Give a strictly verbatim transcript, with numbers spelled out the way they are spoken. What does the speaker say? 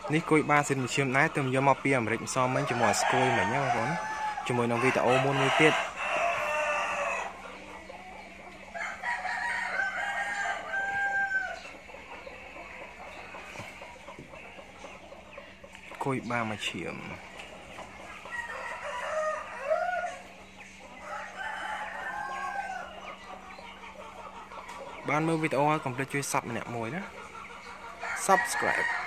ní cùi ba xin một chiêm nái tùm do mọc bia mà định so mấy chùm mò skôi mà nhá con chùm mồi nông vi tạo ô môn nuôi tiết cùi ba mà chiêm ban mơ video complete chui sập nè mồi đó subscribe